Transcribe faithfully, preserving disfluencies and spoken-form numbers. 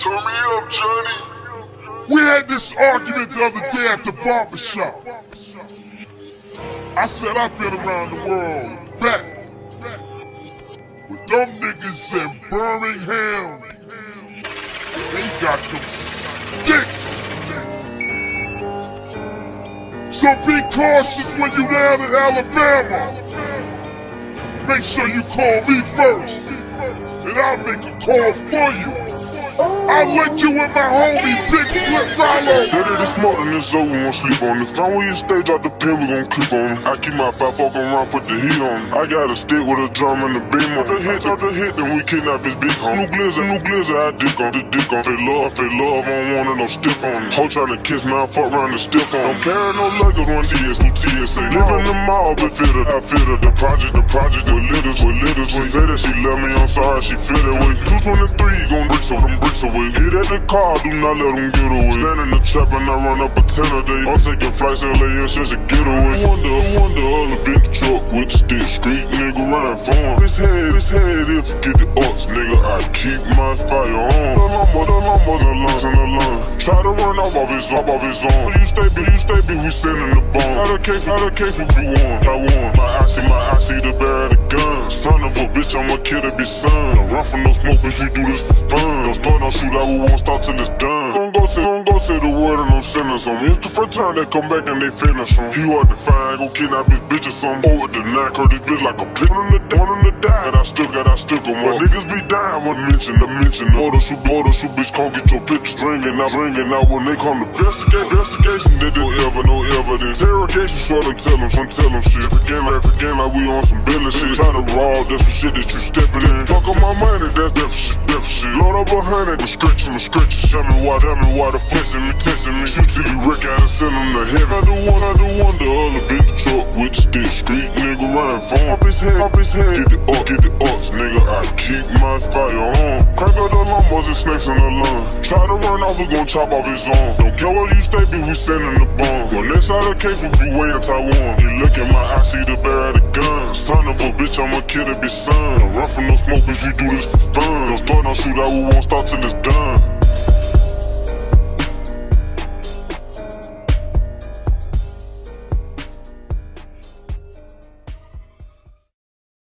Turn me up, Johnny. We had this argument the other day at the barber shop. I said I've been around the world back with them niggas in Birmingham. They got them sticks. So be cautious when you down in Alabama. Make sure you call me first, and I'll make a call for you. I linked you with my homie, Big Flip Rollo. Said it is more than this over, we won't sleep on it. Find where you stage out the pen, we gon' clip on it. I keep my five fuck around, put the heat on it. I got a stick with a drum and a beam on it. The hit, out the hit, then we kidnap his big home. New glizzer, new glizzer, I dick on the dick on. Fake love, fake love, I don't want it, no stiff on it. Hoe tryna kiss me, I fuck around and stiff on it. Don't carry no luggage, one T S, new T S A. Live in the mall, but fit her, I fit her. The project, the project, with litters, with litters. She say that she love me, I'm sorry, she feel that way. two twenty-three, gon' brick so them bricks away. Hit at the car, do not let them get away. Stand in the trap and I run up a ten a day. I'm taking flights L A S just a getaway. Wonder, wonder, all the big truck with the stick. Street nigga running for him. His head, his head, if you get the ups, nigga, I keep my fire on. The lumber, the lumber's a lunch in the line. Try to run off of his, off of his arm. You stay big, you stay big, we sending the bomb. Out of case, out of case, we be one. I won. My icy, my icy, the bear of the gun. Son of a bitch, I'm a kid of his son. Don't run from no smoke, bitch, we do this for fun. Don't start, don't shoot, I will won't stop till it's done. Don't go say, don't go say the word and don't send us on me. It's the first time they come back and they finish on. He hard to find, go kidnap his bitch or something. Oh, with the knife, hurt his bitch like a pig. One in the one in the die, and I still got, I still go more. Niggas be dying, what mention, the mention. Photo shoot, photo shoot, bitch, can't get your pictures ringing out, ringing out when they come to investigate. Investigation, they do ever, no evidence. Interrogation, short and tell them, some tell them shit. Forget like, forget like we on some business shit. Try to raw, that's for shit that you stepping in. Fuck on my money, that's death shit, death shit. Load up a hundred, the stretching, the stretching. Tell me why, tell me why the testing me, testing me. Shoot till you wreck out and send them to heaven. I do one, I do one, the other big truck with the stick. Street nigga running phone. Off his head, off his head. Get it up, get it up, nigga. I keep my fire on. Crank out the lumbers and snakes in the lawn. Try to run off, we gon' chop off his arm. Don't care where you stay, bitch, we sending the bomb. When next side of the case, we be way in Taiwan. You look at my eye, see the bear of the gun. Son of a bitch, I'm a kid of his son. Don't run from no smoke, bitch, we do this for fun. Don't start, don't shoot, I we won't stop till it's done.